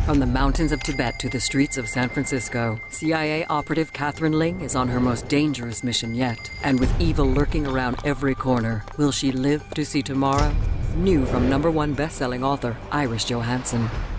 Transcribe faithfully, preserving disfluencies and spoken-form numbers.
From the mountains of Tibet to the streets of San Francisco, C I A operative Catherine Ling is on her most dangerous mission yet. And with evil lurking around every corner, will she live to see tomorrow? New from number one best-selling author Iris Johansen.